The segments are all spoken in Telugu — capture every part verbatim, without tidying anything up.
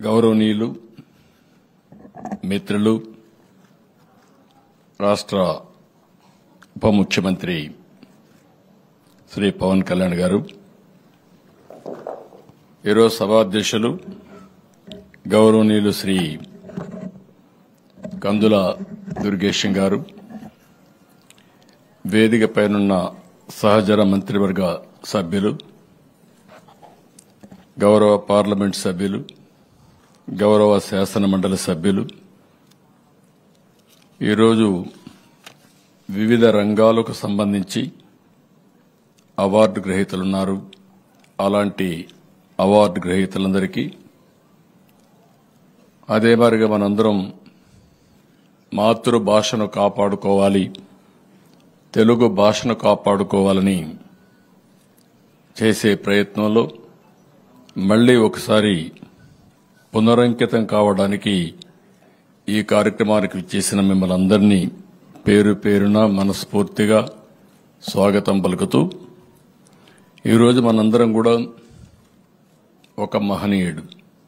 గౌరవనీయులు మిత్రులు రాష్ట్ర ఉప ముఖ్యమంత్రి శ్రీ పవన్ కళ్యాణ్ గారు, ఈరోజు సభాధ్యక్షులు గౌరవనీయులు శ్రీ కందుల దుర్గేశం గారు, వేదిక పైనున్న సహచర మంత్రివర్గ సభ్యులు, గౌరవ పార్లమెంట్ సభ్యులు, గౌరవ శాసన మండలి సభ్యులు, ఈరోజు వివిధ రంగాలకు సంబంధించి అవార్డు గ్రహీతలున్నారు. అలాంటి అవార్డు గ్రహీతలందరికీ అదే మాదిరిగా మనందరం మాతృభాషను కాపాడుకోవాలి, తెలుగు భాషను కాపాడుకోవాలని చేసే ప్రయత్నంలో మళ్లీ ఒకసారి పునరంకితం కావడానికి ఈ కార్యక్రమానికి విచ్చేసిన మిమ్మల్ని అందరినీ పేరు పేరున మనస్ఫూర్తిగా స్వాగతం పలుకుతూ, ఈరోజు మనందరం కూడా ఒక మహనీయుడు,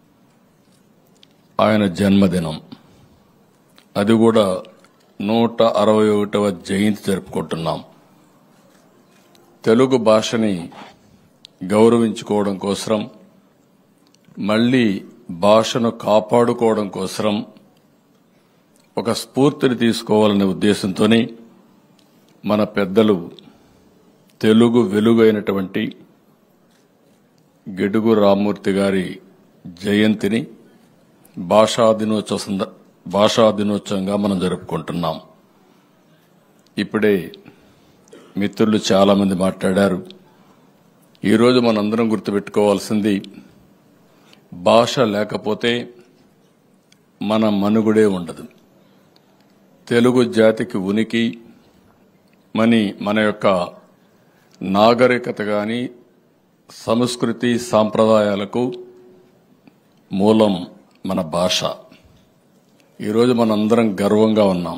ఆయన జన్మదినం, అది కూడా నూట అరవై ఒకటవ జయంతి జరుపుకుంటున్నాం. తెలుగు భాషని గౌరవించుకోవడం కోసం, మళ్లీ భాషను కాపాడుకోవడం కోసం ఒక స్ఫూర్తిని తీసుకోవాలనే ఉద్దేశంతోనే మన పెద్దలు తెలుగు వెలుగైనటువంటి గిడుగు రామ్మూర్తి గారి జయంతిని భాషా దినోత్సవ భాషా దినోత్సవంగా మనం జరుపుకుంటున్నాం. ఇప్పుడే మిత్రులు చాలా మంది మాట్లాడారు. ఈరోజు మనందరం గుర్తుపెట్టుకోవాల్సింది, భాష లేకపోతే మన మనుగడే ఉండదు. తెలుగు జాతికి ఉనికి మని మన యొక్క నాగరికత గాని సంస్కృతి సాంప్రదాయాలకు మూలం మన భాష. ఈరోజు మనందరం గర్వంగా ఉన్నాం.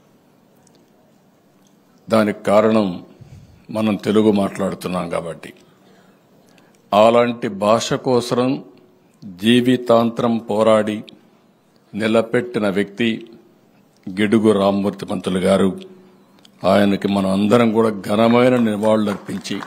దానికి కారణం మనం తెలుగు మాట్లాడుతున్నాం కాబట్టి. అలాంటి భాష కోసం జీవితాంతరం పోరాడి నిలబెట్టిన వ్యక్తి గిడుగు రామ్మూర్తి పంతులు గారు. ఆయనకి మనం అందరం కూడా ఘనమైన నివాళులర్పించి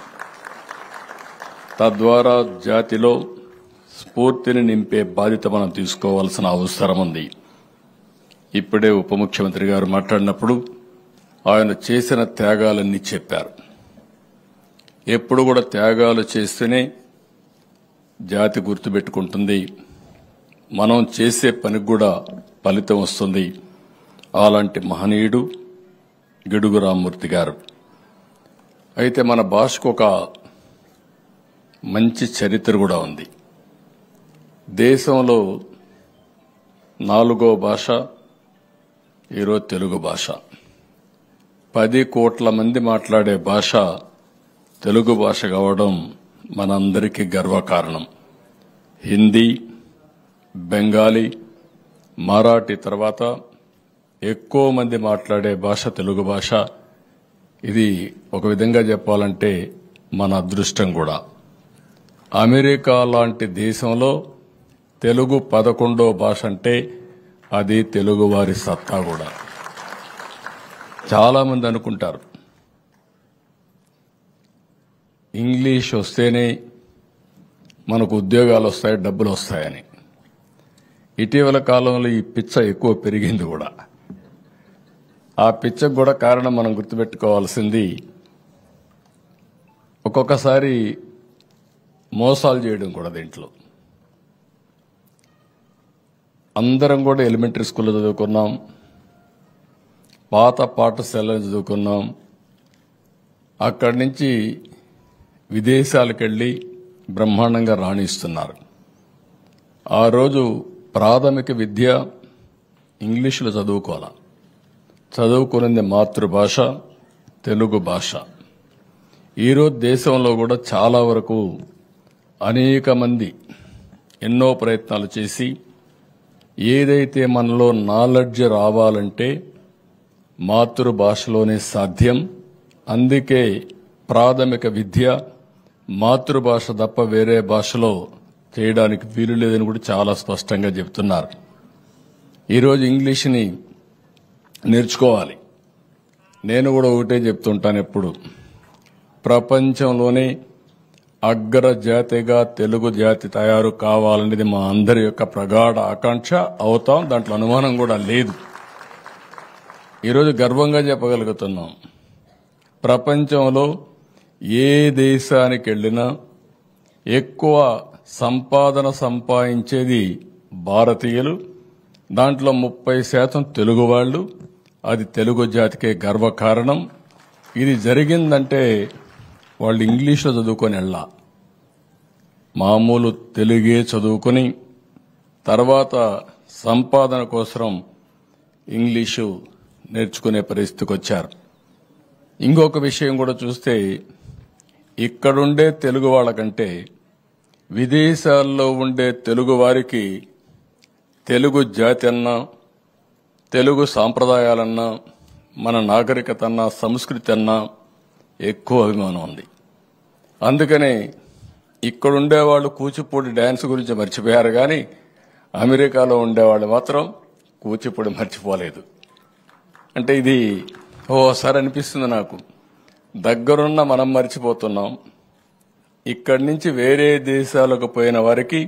తద్వారా జాతిలో స్ఫూర్తిని నింపే బాధ్యత మనం తీసుకోవాల్సిన అవసరం ఉంది. ఇప్పుడే ఉప ముఖ్యమంత్రి గారు మాట్లాడినప్పుడు ఆయన చేసిన త్యాగాలన్నీ చెప్పారు. ఎప్పుడు కూడా త్యాగాలు చేస్తేనే జాతి గుర్తుపెట్టుకుంటుంది, మనం చేసే పనికి కూడా ఫలితం వస్తుంది. అలాంటి మహనీయుడు గిడుగు రామ్మూర్తి గారు. అయితే మన భాషకు ఒక మంచి చరిత్ర కూడా ఉంది. దేశంలో నాలుగో భాష ఈరోజు తెలుగు భాష. పది కోట్ల మంది మాట్లాడే భాష తెలుగు భాష కావడం మనందరికీ గర్వకారణం. హిందీ, బెంగాలీ, మరాఠీ తర్వాత ఎక్కువ మంది మాట్లాడే భాష తెలుగు భాష. ఇది ఒక విధంగా చెప్పాలంటే మన అదృష్టం కూడా. అమెరికా లాంటి దేశంలో తెలుగు పదకొండో భాష అంటే అది తెలుగు వారి సత్తా కూడా. చాలా మంది అనుకుంటారు ఇంగ్లీష్ వస్తేనే మనకు ఉద్యోగాలు వస్తాయి, డబ్బులు వస్తాయని. ఇటీవల కాలంలో ఈ పిచ్చ ఎక్కువ పెరిగింది కూడా. ఆ పిచ్చకు కూడా కారణం మనం గుర్తుపెట్టుకోవాల్సింది, ఒక్కొక్కసారి మోసాలు చేయడం కూడా. దీంట్లో అందరం కూడా ఎలిమెంటరీ స్కూల్లో చదువుకున్నాం, పాత పాఠశాలలో చదువుకున్నాం. అక్కడి నుంచి విదేశాలకు వెళ్లి బ్రహ్మాండంగా రాణిస్తున్నారు. ఆ రోజు ప్రాథమిక విద్య ఇంగ్లీషులో చదువుకోవాలి. చదువుకునేది మాతృభాష తెలుగు భాష. ఈరోజు దేశంలో కూడా చాలా వరకు అనేక మంది ఎన్నో ప్రయత్నాలు చేసి ఏదైతే మనలో నాలెడ్జ్ రావాలంటే మాతృభాషలోనే సాధ్యం. అందుకే ప్రాథమిక విద్య మాతృభాష తప్ప వేరే భాషలో చేయడానికి వీలు లేదని కూడా చాలా స్పష్టంగా చెబుతున్నారు. ఈరోజు ఇంగ్లీష్ని నేర్చుకోవాలి. నేను కూడా ఒకటే చెప్తుంటాను ఎప్పుడు, ప్రపంచంలోనే అగ్ర జాతిగా తెలుగు జాతి తయారు కావాలనేది మా అందరి యొక్క ప్రగాఢ ఆకాంక్ష. అవుతాం, దాంట్లో అనుమానం కూడా లేదు. ఈరోజు గర్వంగా చెప్పగలుగుతున్నాం, ప్రపంచంలో ఏ దేశానికి వెళ్ళినా ఎక్కువ సంపాదన సంపాదించేది భారతీయులు, దాంట్లో ముప్పై శాతం తెలుగు వాళ్ళు. అది తెలుగు జాతికే గర్వకారణం. ఇది జరిగిందంటే వాళ్ళు ఇంగ్లీష్లో చదువుకొని వెళ్ళా, మామూలు తెలుగే చదువుకొని తర్వాత సంపాదన కోసం ఇంగ్లీషు నేర్చుకునే పరిస్థితికి వచ్చారు. ఇంకొక విషయం కూడా చూస్తే, ఇక్కడుండే తెలుగు వాళ్ళకంటే విదేశాల్లో ఉండే తెలుగు వారికి తెలుగు జాతి అన్నా, తెలుగు సాంప్రదాయాలన్నా, మన నాగరికత అన్నా, సంస్కృతి అన్నా ఎక్కువ అభిమానం ఉంది. అందుకనే ఇక్కడుండేవాళ్ళు కూచిపూడి డ్యాన్స్ గురించి మర్చిపోయారు, కానీ అమెరికాలో ఉండేవాళ్ళు మాత్రం కూచిపూడి మర్చిపోలేదు. అంటే ఇది ఓసారి అనిపిస్తుంది నాకు, దగ్గరున్న మనం మర్చిపోతున్నాం, ఇక్కడి నుంచి వేరే దేశాలకు పోయిన వారికి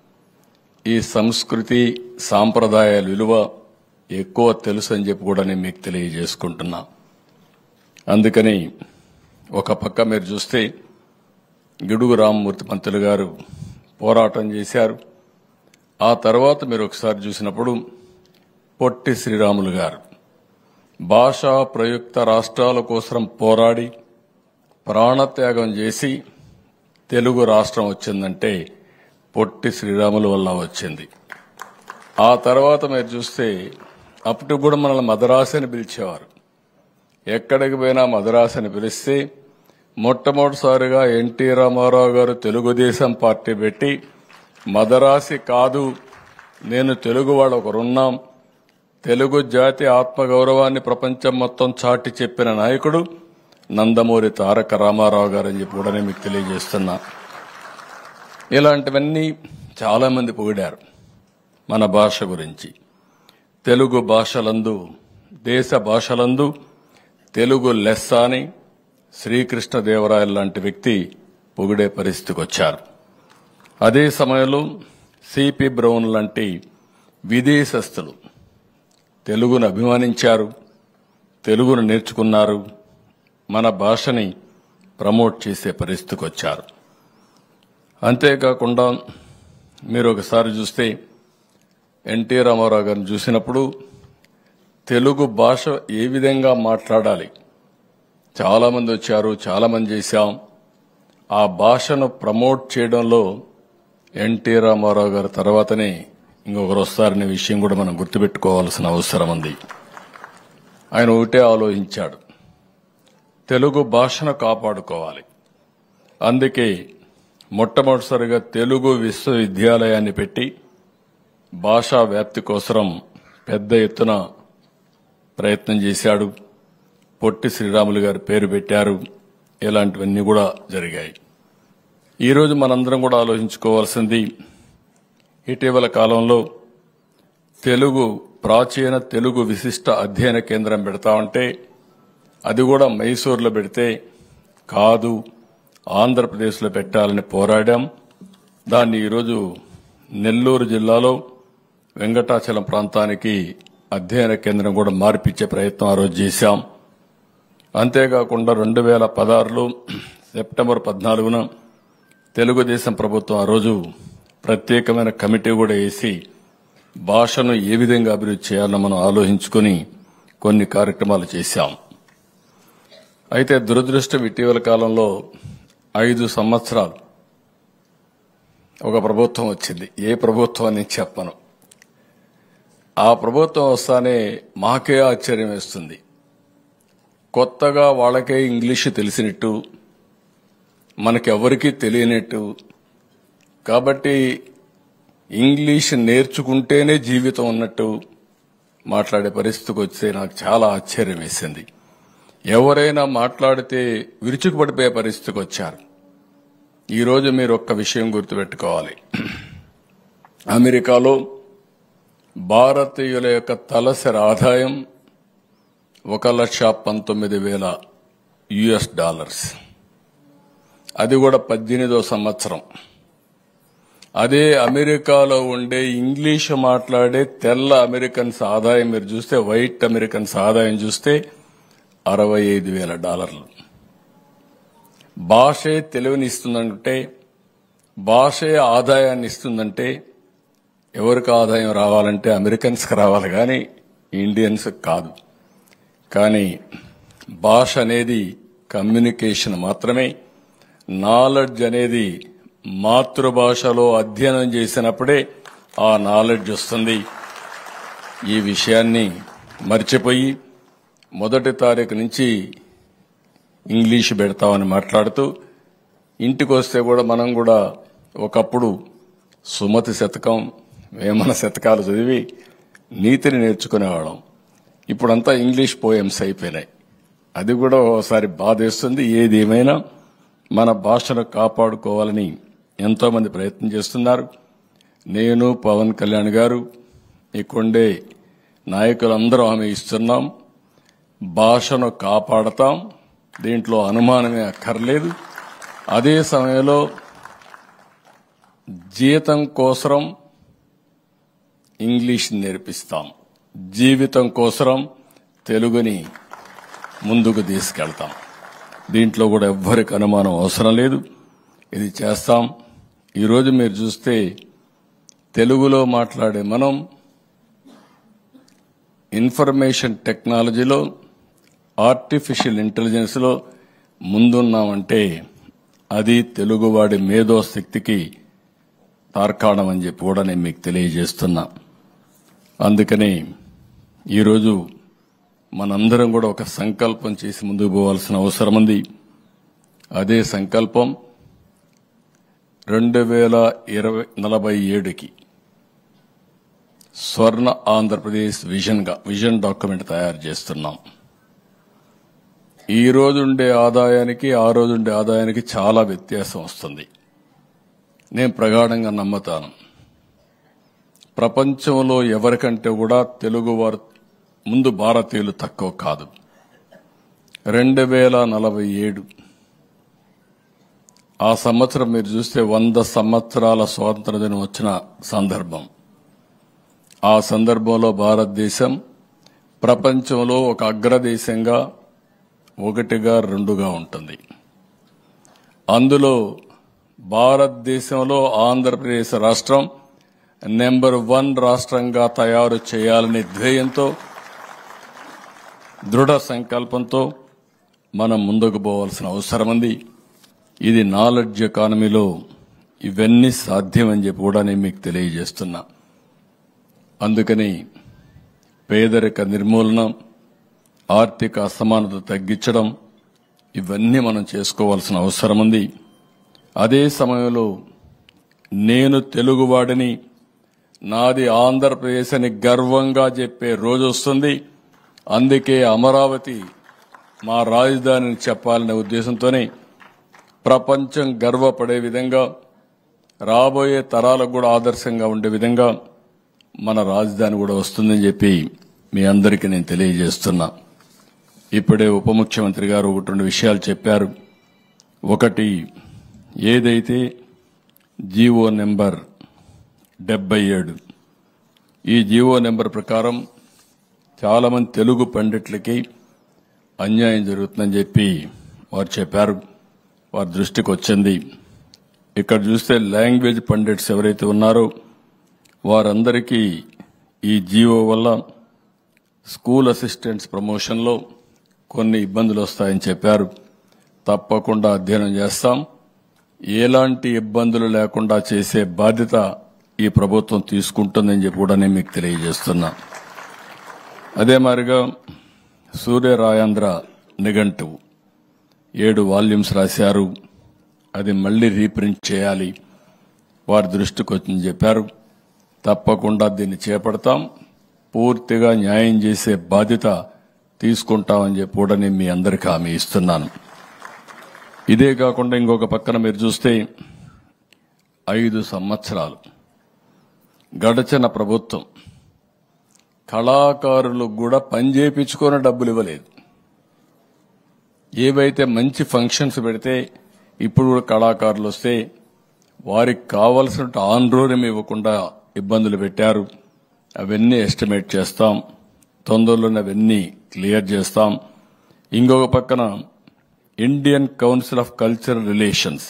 ఈ సంస్కృతి సాంప్రదాయాల విలువ ఎక్కువ తెలుసు అని చెప్పి కూడా నేను మీకు తెలియజేసుకుంటున్నా. అందుకని ఒక పక్క మీరు చూస్తే గిడుగు రామ్మూర్తి పంతులు గారు పోరాటం చేశారు. ఆ తర్వాత మీరు ఒకసారి చూసినప్పుడు పొట్టి శ్రీరాములు గారు భాషా ప్రయుక్త రాష్ట్రాల కోసం పోరాడి ప్రాణత్యాగం చేసి తెలుగు రాష్ట్రం వచ్చిందంటే పొట్టి శ్రీరాములు వల్ల వచ్చింది. ఆ తర్వాత మీరు చూస్తే అప్పుడు కూడా మనల్ని మద్రాసు అని పిలిచేవారు. ఎక్కడికి పోయినా మద్రాసు అని పిలిస్తే మొట్టమొదటిసారిగా ఎన్టీ రామారావు గారు తెలుగుదేశం పార్టీ పెట్టి మద్రాసి కాదు, నేను తెలుగు వాళ్ళు ఒకరున్నాం, తెలుగు జాతి ఆత్మగౌరవాన్ని ప్రపంచం మొత్తం చాటి చెప్పిన నాయకుడు నందమూరి తారక రామారావు గారు అని చెప్పి కూడా నేను మీకు తెలియజేస్తున్నా. ఇలాంటివన్నీ చాలా మంది పొగిడారు మన భాష గురించి. తెలుగు భాషలందు, దేశ భాషలందు తెలుగు లెస్స అని శ్రీకృష్ణదేవరాయలు లాంటి వ్యక్తి పొగిడే పరిస్థితికి వచ్చారు. అదే సమయంలో సిపి బ్రౌన్ లాంటి విదేశస్తులు తెలుగును అభిమానించారు, తెలుగును నేర్చుకున్నారు, మన భాషని ప్రమోట్ చేసే పరిస్థితికి వచ్చారు. అంతేకాకుండా మీరు ఒకసారి చూస్తే ఎన్టీ రామారావు గారిని చూసినప్పుడు తెలుగు భాష ఏ విధంగా మాట్లాడాలి, చాలా మంది వచ్చారు, చాలా మంది చేశాం. ఆ భాషను ప్రమోట్ చేయడంలో ఎన్టీ రామారావు గారి తర్వాతనే ఇంకొకరు వస్తారనే విషయం కూడా మనం గుర్తుపెట్టుకోవాల్సిన అవసరం ఉంది. ఆయన ఒకటే ఆలోచించాడు, తెలుగు భాషను కాపాడుకోవాలి. అందుకే మొట్టమొదటిసారిగా తెలుగు విశ్వవిద్యాలయాన్ని పెట్టి భాషా వ్యాప్తి కోసం పెద్ద ఎత్తున ప్రయత్నం చేశాడు. పొట్టి శ్రీరాములు గారి పేరు పెట్టారు. ఇలాంటివన్నీ కూడా జరిగాయి. ఈరోజు మనందరం కూడా ఆలోచించుకోవాల్సింది, ఇటీవల కాలంలో తెలుగు ప్రాచీన తెలుగు విశిష్ట అధ్యయన కేంద్రం పెడతామంటే అది కూడా మైసూరులో పెడితే కాదు, ఆంధ్రప్రదేశ్లో పెట్టాలని పోరాడాం. దాన్ని ఈరోజు నెల్లూరు జిల్లాలో వెంకటాచలం ప్రాంతానికి అధ్యయన కేంద్రం కూడా మార్పిచ్చే ప్రయత్నం ఆ రోజు చేశాం. అంతేకాకుండా రెండు వేల పదహారులో సెప్టెంబర్ పద్నాలుగున తెలుగుదేశం ప్రభుత్వం ఆ రోజు ప్రత్యేకమైన కమిటీ కూడా వేసి భాషను ఏ విధంగా అభివృద్ధి చేయాలో మనం ఆలోచించుకుని కొన్ని కార్యక్రమాలు చేశాం. అయితే దురదృష్టం, ఇటీవల కాలంలో ఐదు సంవత్సరాలు ఒక ప్రభుత్వం వచ్చింది. ఏ ప్రభుత్వం అని చెప్పను. ఆ ప్రభుత్వం వస్తానే మాకే ఆశ్చర్యం వేస్తుంది. కొత్తగా వాళ్ళకే ఇంగ్లీషు తెలిసినట్టు, మనకెవరికీ తెలియనట్టు, కాబట్టి ఇంగ్లీష్ నేర్చుకుంటేనే జీవితం ఉన్నట్టు మాట్లాడే పరిస్థితికి వస్తే నాకు చాలా ఆశ్చర్యం వేసింది. ఎవరైనా మాట్లాడితే విరుచుకుపడిపోయే పరిస్థితికి వచ్చారు. ఈరోజు మీరు ఒక్క విషయం గుర్తుపెట్టుకోవాలి. అమెరికాలో భారతీయుల యొక్క తలసరి ఆదాయం ఒక లక్ష పంతొమ్మిది వేల యుఎస్ డాలర్స్. అది కూడా పద్దెనిమిదో సంవత్సరం. అదే అమెరికాలో ఉండే ఇంగ్లీష్ మాట్లాడే తెల్ల అమెరికన్స్ ఆదాయం మీరు చూస్తే, వైట్ అమెరికన్స్ ఆదాయం చూస్తే అరవై ఐదు వేల డాలర్లు. భాషే తెలివిని ఇస్తుందంటే, భాషే ఆదాయాన్ని ఇస్తుందంటే, ఎవరికి ఆదాయం రావాలంటే అమెరికన్స్కి రావాలి కానీ ఇండియన్స్ కాదు. కానీ భాష అనేది కమ్యూనికేషన్ మాత్రమే. నాలెడ్జ్ అనేది మాతృభాషలో అధ్యయనం చేసినప్పుడే ఆ నాలెడ్జ్ వస్తుంది. ఈ విషయాన్ని మర్చిపోయి మొదటి తారీఖు నుంచి ఇంగ్లీష్ పెడతామని మాట్లాడుతూ, ఇంటికి వస్తే కూడా మనం కూడా ఒకప్పుడు సుమతి శతకం, వేమన శతకాలు చదివి నీతిని నేర్చుకునేవాళ్ళం. ఇప్పుడంతా ఇంగ్లీష్ పోయమ్స్ అయిపోయినాయి. అది కూడా ఒకసారి బాధేస్తుంది. ఏది ఏమైనా మన భాషను కాపాడుకోవాలని ఎంతో మంది ప్రయత్నం చేస్తున్నారు. నేను, పవన్ కళ్యాణ్ గారు, ఇక్కడే నాయకులందరూ హామీ ఇస్తున్నాం. భాషను కాపాడతాం, దీంట్లో అనుమానమే అక్కర్లేదు. అదే సమయంలో జీతం కోసం ఇంగ్లీష్ నేర్పిస్తాం, జీవితం కోసం తెలుగుని ముందుకు తీసుకెళ్తాం. దీంట్లో కూడా ఎవ్వరికి అనుమానం అవసరం లేదు. ఇది చేస్తాం. ఈరోజు మీరు చూస్తే తెలుగులో మాట్లాడే మనం ఇన్ఫర్మేషన్ టెక్నాలజీలో, ఆర్టిఫిషియల్ ఇంటెలిజెన్స్లో ముందున్నామంటే అది తెలుగువాడి మేధో శక్తికి తార్కాణం అని చెప్పి కూడా నేను మీకు తెలియజేస్తున్నా. అందుకని ఈరోజు మనందరం కూడా ఒక సంకల్పం చేసి ముందుకు పోవాల్సిన అవసరం ఉంది. అదే సంకల్పం రెండు వేల ఇరవై నలభై ఏడుకి స్వర్ణ ఆంధ్రప్రదేశ్ విజన్గా విజన్ డాక్యుమెంట్ తయారు చేస్తున్నాం. ఈ రోజుండే ఆదాయానికి ఆ రోజుండే ఆదాయానికి చాలా వ్యత్యాసం వస్తుంది. నేను ప్రగాఢంగా నమ్ముతాను. ప్రపంచంలో ఎవరికంటే కూడా తెలుగువారు ముందు భారతీయులు తక్కువ కాదు. రెండు వేల నలభై ఏడు ఆ సంవత్సరం మీరు చూస్తే వంద సంవత్సరాల స్వాతంత్ర దినం వచ్చిన సందర్భం. ఆ సందర్భంలో భారతదేశం ప్రపంచంలో ఒక అగ్రదేశంగా ఒకటిగా రెండుగా ఉంటుంది. అందులో భారతదేశంలో ఆంధ్రప్రదేశ్ రాష్ట్రం నెంబర్ వన్ రాష్ట్రంగా తయారు చేయాలనే ధ్యేయంతో, దృఢ సంకల్పంతో మనం ముందుకు పోవాల్సిన అవసరం ఉంది. ఇది నాలెడ్జ్ ఎకానమీలో ఇవన్నీ సాధ్యమని చెప్పి కూడా నేను మీకు తెలియజేస్తున్నా. అందుకని పేదరిక నిర్మూలన, ఆర్థిక అసమానత తగ్గించడం, ఇవన్నీ మనం చేసుకోవాల్సిన అవసరం ఉంది. అదే సమయంలో నేను తెలుగువాడిని, నాది ఆంధ్రప్రదేశ్ అని గర్వంగా చెప్పే రోజు వస్తుంది. అందుకే అమరావతి మా రాజధానిని చెప్పాలనే ఉద్దేశంతోనే ప్రపంచం గర్వపడే విధంగా, రాబోయే తరాలకు కూడా ఆదర్శంగా ఉండే విధంగా మన రాజధాని కూడా వస్తుందని చెప్పి మీ అందరికీ నేను తెలియజేస్తున్నా. ఇప్పుడే ఉప ముఖ్యమంత్రి గారు ఒకటి రెండు విషయాలు చెప్పారు. ఒకటి, ఏదైతే జీవో నెంబర్ డెబ్బై ఏడు ఈ జీవో నెంబర్ ప్రకారం చాలా మంది తెలుగు పండిట్లకి అన్యాయం జరుగుతుందని చెప్పి వారు చెప్పారు. వారి దృష్టికి వచ్చింది. ఇక్కడ చూస్తే లాంగ్వేజ్ పండిట్స్ ఎవరైతే ఉన్నారో వారందరికీ ఈ జీవో వల్ల స్కూల్ అసిస్టెంట్స్ ప్రమోషన్లో కొన్ని ఇబ్బందులు వస్తాయని చెప్పారు. తప్పకుండా అధ్యయనం చేస్తాం. ఎలాంటి ఇబ్బందులు లేకుండా చేసే బాధ్యత ఈ ప్రభుత్వం తీసుకుంటుందని చెప్పి కూడా నేను మీకు తెలియజేస్తున్నా. అదే మాదిరిగా సూర్య రాయాంధ్ర నిఘంటువు ఏడు వాల్యూమ్స్ రాశారు. అది మళ్లీ రీప్రింట్ చేయాలి. వారి దృష్టికి వచ్చిందని చెప్పారు. తప్పకుండా దీన్ని చేపడతాం. పూర్తిగా న్యాయం చేసే బాధ్యత తీసుకుంటామని చెప్పి కూడా నేను మీ అందరికీ హామీ ఇస్తున్నాను. ఇదే కాకుండా ఇంకొక పక్కన మీరు చూస్తే ఐదు సంవత్సరాలు గడచిన ప్రభుత్వం కళాకారులకు కూడా పని చేయించుకొని డబ్బులు ఇవ్వలేదు. ఏవైతే మంచి ఫంక్షన్స్ పెడితే ఇప్పుడు కూడా కళాకారులు వస్తే వారికి కావలసిన ఆందోళన ఇవ్వకుండా ఇబ్బందులు పెట్టారు. అవన్నీ ఎస్టిమేట్ చేస్తాం, తొందరలోనే అవన్నీ క్లియర్ చేస్తాం. ఇంకొక పక్కన Indian council of cultural relations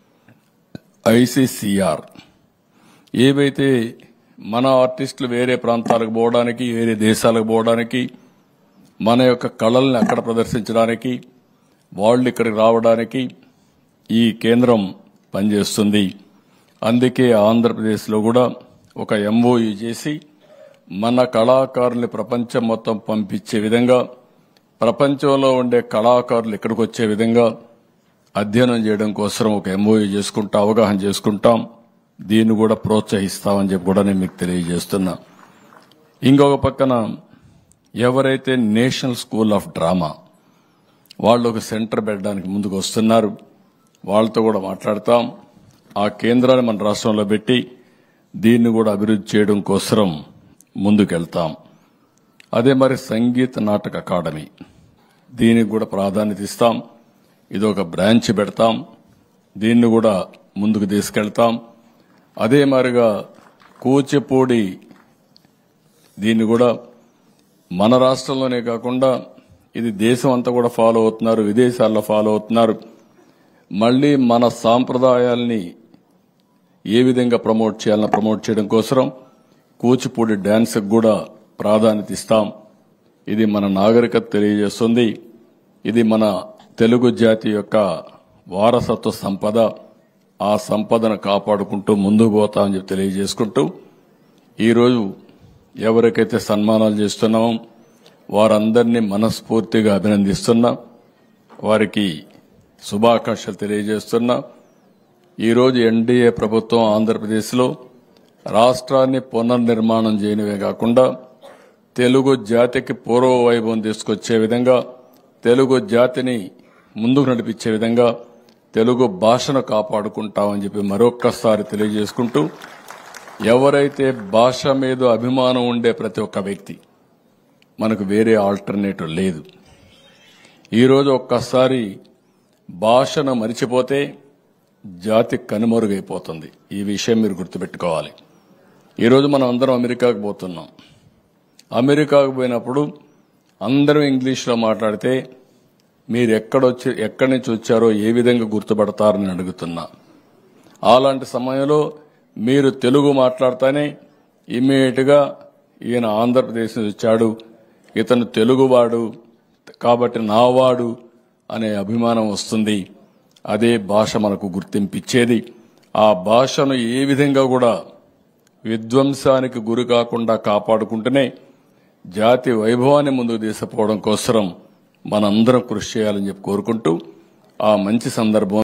ICCR ఏవైతే మన ఆర్టిస్టులు వేరే ప్రాంతాలకు పోవడానికి, వేరే దేశాలకు పోవడానికి, మన యొక్క కళల్ని అక్కడ ప్రదర్శించడానికి, వాళ్ళు ఇక్కడికి రావడానికి ఈ కేంద్రం పనిచేస్తుంది. అందుకే ఆంధ్రప్రదేశ్లో కూడా ఒక ఎంఓయూ చేసి మన కళాకారుల్ని ప్రపంచం మొత్తం పంపించే విధంగా, ప్రపంచంలో ఉండే కళాకారులు ఇక్కడికి వచ్చే విధంగా అధ్యయనం చేయడం కోసం ఒక ఎంఓయూ చేసుకుంటా అవగాహన చేసుకుంటాం. దీన్ని కూడా ప్రోత్సహిస్తామని చెప్పి కూడా నేను మీకు తెలియజేస్తున్నా. ఇంకొక పక్కన ఎవరైతే నేషనల్ స్కూల్ ఆఫ్ డ్రామా వాళ్ళు ఒక సెంటర్ పెట్టడానికి ముందుకు వస్తున్నారు, వాళ్ళతో కూడా మాట్లాడతాం. ఆ కేంద్రాన్ని మన రాష్ట్రంలో పెట్టి దీన్ని కూడా అభివృద్ధి చేయడం కోసం ముందుకెళ్తాం. అదే మరి సంగీత నాటక అకాడమీ, దీనికి కూడా ప్రాధాన్యత ఇస్తాం. ఇది ఒక బ్రాంచ్ పెడతాం, దీన్ని కూడా ముందుకు తీసుకెళ్తాం. అదే మాదిరిగా కూచిపూడి, దీన్ని కూడా మన రాష్ట్రంలోనే కాకుండా ఇది దేశం అంతా కూడా ఫాలో అవుతున్నారు, విదేశాల్లో ఫాలో అవుతున్నారు. మళ్లీ మన సాంప్రదాయాల్ని ఏ విధంగా ప్రమోట్ చేయాలని ప్రమోట్ చేయడం కోసం కూచిపూడి డాన్స్కి కూడా ప్రాధాన్యత ఇస్తాం. ఇది మన నాగరికత తెలియజేస్తుంది. ఇది మన తెలుగు జాతి యొక్క వారసత్వ సంపద. ఆ సంపదను కాపాడుకుంటూ ముందుకు పోతామని చెప్పి తెలియజేసుకుంటూ ఈరోజు ఎవరికైతే సన్మానాలు చేస్తున్నామో వారందరినీ మనస్ఫూర్తిగా అభినందిస్తున్నా, వారికి శుభాకాంక్షలు తెలియజేస్తున్నా. ఈరోజు ఎన్డీఏ ప్రభుత్వం ఆంధ్రప్రదేశ్లో రాష్ట్రాన్ని పునర్నిర్మాణం చేయనివే కాకుండా తెలుగు జాతికి పూర్వ వైభవం తీసుకొచ్చే విధంగా, తెలుగు జాతిని ముందుకు నడిపించే విధంగా తెలుగు భాషను కాపాడుకుంటామని చెప్పి మరొక్కసారి తెలియజేసుకుంటూ, ఎవరైతే భాష మీద అభిమానం ఉండే ప్రతి ఒక్క వ్యక్తి, మనకు వేరే ఆల్టర్నేటివ్ లేదు. ఈరోజు ఒక్కసారి భాషను మరిచిపోతే జాతి కనుమరుగైపోతుంది. ఈ విషయం మీరు గుర్తుపెట్టుకోవాలి. ఈరోజు మనం అందరం అమెరికాకు పోతున్నాం. అమెరికాకు పోయినప్పుడు అందరూ ఇంగ్లీష్లో మాట్లాడితే మీరు ఎక్కడొచ్చి ఎక్కడి నుంచి వచ్చారో ఏ విధంగా గుర్తుపడతారని అడుగుతున్నా. అలాంటి సమయంలో మీరు తెలుగు మాట్లాడితేనే ఇమ్మీడియట్గా ఈయన ఆంధ్రప్రదేశ్ నుంచి వచ్చాడు, ఇతను తెలుగువాడు కాబట్టి నావాడు అనే అభిమానం వస్తుంది. అదే భాష మనకు గుర్తింపిచ్చేది. ఆ భాషను ఏ విధంగా కూడా విధ్వంసానికి గురి కాకుండా కాపాడుకుంటూనే జాతి వైభవాన్ని ముందుకు తీసుకుపోవడం కోసం మనందరం కృషి చేయాలని చెప్పి కోరుకుంటూ, ఆ మంచి సందర్భం